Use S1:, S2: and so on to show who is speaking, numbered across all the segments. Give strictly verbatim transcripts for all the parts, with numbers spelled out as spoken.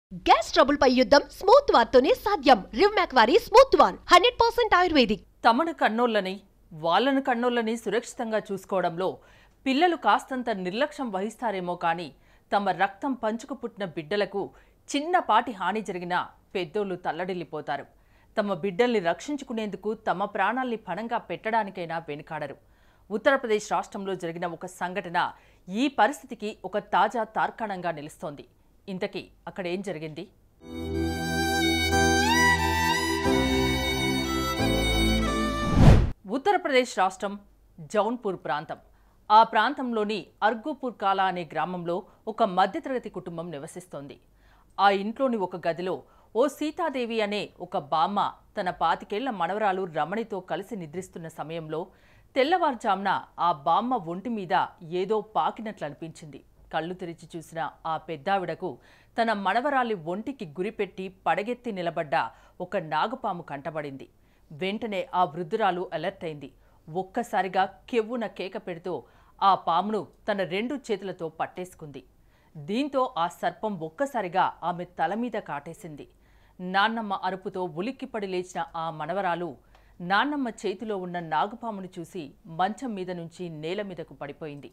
S1: Gas trouble పై యుద్ధం smooth war తోనే సాధ్యం. రివ్మాక్ వారి స్మూత్ వార్ హండ్రెడ్ పర్సెంట్ ఆయుర్వేదిక్.
S2: తమను కన్నోళ్ళని వాళ్ళను కన్నోళ్ళని సురక్షితంగా చూసుకోవడంలో పిల్లలు కాస్తంత నిర్లక్ష్యం వహిస్తారేమో కానీ తమ రక్తం పంచుకు పుట్టిన బిడ్డలకు చిన్నపాటి హాని జరిగినా పెద్దోళ్ళు తల్లడిల్లిపోతారు. తమ బిడ్డల్ని రక్షించుకునేందుకు తమ ప్రాణాల్ని పణంగా పెట్టడానికైనా వెనుకాడరు. ఉత్తరప్రదేశ్ రాష్ట్రంలో జరిగిన ఒక సంఘటన ఈ పరిస్థితికి ఒక తాజా తార్కాణంగా నిలుస్తోంది. ఇంతకీ అక్కడ ఏం జరిగింది? ఉత్తరప్రదేశ్ రాష్ట్రం జౌన్పూర్ ప్రాంతం. ఆ ప్రాంతంలోని అర్గోపూర్ కాలా అనే గ్రామంలో ఒక మధ్యతరగతి కుటుంబం నివసిస్తోంది. ఆ ఇంట్లోని ఒక గదిలో ఓ సీతాదేవి అనే ఒక బామ్మ తన పాతికేళ్ల మనవరాలు రమణితో కలిసి నిద్రిస్తున్న సమయంలో తెల్లవారుజామున ఆ బామ్మ ఒంటి మీద ఏదో పాకినట్లు అనిపించింది. కళ్ళు తెరిచి చూసిన ఆ పెద్దావిడకు తన మనవరాలి ఒంటికి గురిపెట్టి పడగెత్తి నిలబడ్డ ఒక నాగుపాము కంటబడింది. వెంటనే ఆ వృద్ధురాలు అలర్ట్ అయింది. ఒక్కసారిగా కెవ్వున కేక పెడుతూ ఆ పామును తన రెండు చేతులతో పట్టేసుకుంది. దీంతో ఆ సర్పం ఒక్కసారిగా ఆమె తల మీద కాటేసింది. నాన్నమ్మ అరుపుతో ఉలిక్కిపడి లేచిన ఆ మనవరాలు నాన్నమ్మ చేతిలో ఉన్న నాగుపామును చూసి మంచం మీద నుంచి నేల మీదకు పడిపోయింది.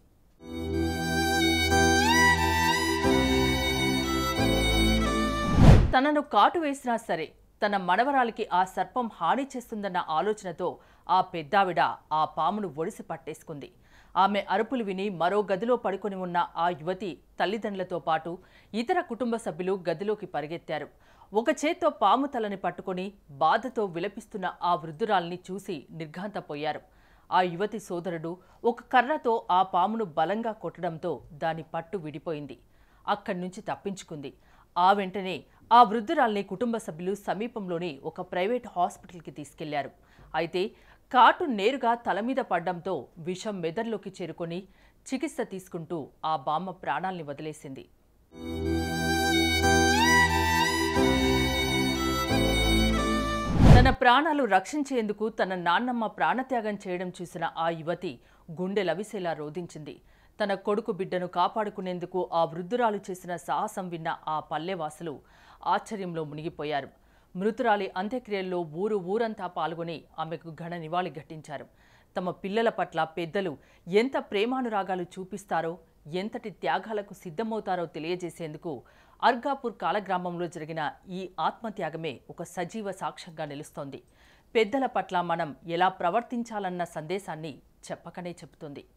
S2: తనను కాటు వేసినా సరే తన మనవరాలికి ఆ సర్పం హాని చేస్తుందన్న ఆలోచనతో ఆ పెద్దావిడ ఆ పామును ఒడిసి పట్టేసుకుంది. ఆమె అరుపులు విని మరో గదిలో పడుకొని ఉన్న ఆ యువతి తల్లిదండ్రులతో పాటు ఇతర కుటుంబ సభ్యులు గదిలోకి పరిగెత్తారు. ఒక చేత్తో పాము తలని పట్టుకొని బాధతో విలపిస్తున్న ఆ వృద్ధురాల్ని చూసి నిర్ఘాంతపోయారు. ఆ యువతి సోదరుడు ఒక కర్రతో ఆ పామును బలంగా కొట్టడంతో దాని పట్టు విడిపోయింది. అక్కడి నుంచి తప్పించుకుంది. ఆ వెంటనే ఆ వృద్ధురాల్ని కుటుంబ సభ్యులు సమీపంలోని ఒక ప్రైవేట్ హాస్పిటల్కి తీసుకెళ్లారు. అయితే కాటు నేరుగా తల మీద పడ్డంతో విషం మెదడులోకి చేరుకొని చికిత్స తీసుకుంటూ ఆ బామ్మ ప్రాణాల్ని వదిలేసింది. తన ప్రాణాలు రక్షించేందుకు తన నాన్నమ్మ ప్రాణత్యాగం చేయడం చూసిన ఆ యువతి గుండె లవిసేలా రోధించింది. తన కొడుకు బిడ్డను కాపాడుకునేందుకు ఆ వృద్ధురాలు చేసిన సాహసం విన్న ఆ పల్లెవాసులు ఆశ్చర్యంలో మునిగిపోయారు. మృతురాలి అంత్యక్రియల్లో ఊరు ఊరంతా పాల్గొని ఆమెకు ఘన నివాళి ఘటించారు. తమ పిల్లల పట్ల పెద్దలు ఎంత ప్రేమానురాగాలు చూపిస్తారో, ఎంతటి త్యాగాలకు సిద్ధమవుతారో తెలియజేసేందుకు అర్గాపూర్ కాలగ్రామంలో జరిగిన ఈ ఆత్మత్యాగమే ఒక సజీవ సాక్ష్యంగా నిలుస్తోంది. పెద్దల పట్ల మనం ఎలా ప్రవర్తించాలన్న సందేశాన్ని చెప్పకనే చెబుతుంది.